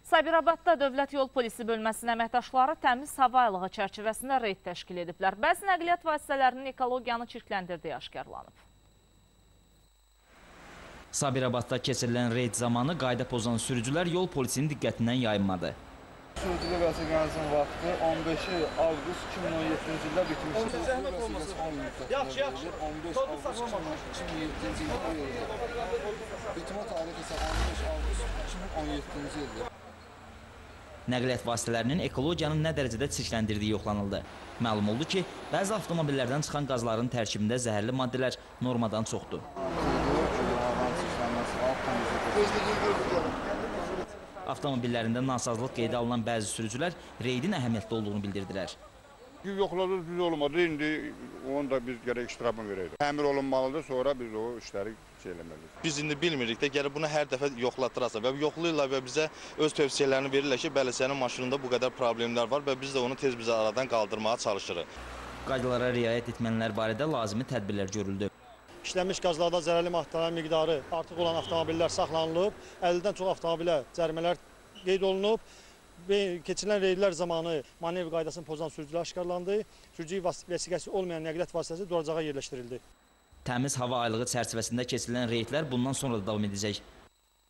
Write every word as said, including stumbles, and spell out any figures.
Sabirabadda Dövlət Yol Polisi bölməsinin əməkdaşları təmiz hava aylığı çərçivəsində reyd təşkil ediblər. Bəzi nəqliyyat vasitələrinin ekologiyanı çirkləndirdiyi aşkarlanıb. Sabirabadda keçirilən reyd zamanı qayda pozan sürücülər yol polisinin diqqətindən yayınmadı. Sürücülük vəsiqənizin vaxtı on beşi avqust iki min on yeddinci ildə bitmişdir. Zəhmət olmasın. Yaxşı, yaxşı. on beş avqust iki min yeddinci ildə bitmə tarihi isə on beş avqust iki min on yeddinci ildir. Nəqliyyat vasitələrinin ekologiyanı nə dərəcədə çirkləndirdiyi yoxlanıldı. Məlum oldu ki, bəzi avtomobillərdən çıxan qazların tərkibində zəhərli maddələr normadan çoxdur. Avtomobillərində nasazlıq qeydə alınan bəzi sürücülər reydin əhəmiyyətli olduğunu bildirdilər. Yoxladı, düz olmadı, indi onu da biz gərək iştiramı verəydik. Təmir olunmalıdır, sonra biz o işləri şey eləməliyik. Biz indi bilmirik də, gəlir bunu hər dəfə yoxlatdırasın və yoxlayırlar və bizə öz tövsiyələrini verirlər ki, bəli, sənin maşınında bu qədər problemlər var və biz də onu tez bizə aradan qaldırmağa çalışırıq. Qaydalara riayət etmənlər barədə lazımi tədbirlər görüldü. İşlənmiş qazlarda zərərli maddələrin miqdarı artıq olan avtomobillər saxlanılıb, əllidən çox avtomobilə cərimələr qeyd olunub. Keçirilən reydlər zamanı manevr qaydasını pozan sürücülər aşkarlandı. Sürücü vəsiqəsi olmayan nəqliyyat vasitəsi duracağa yerləşdirildi. Təmiz hava aylığı çərçivəsində keçirilən reydlər bundan sonra da davam edəcək.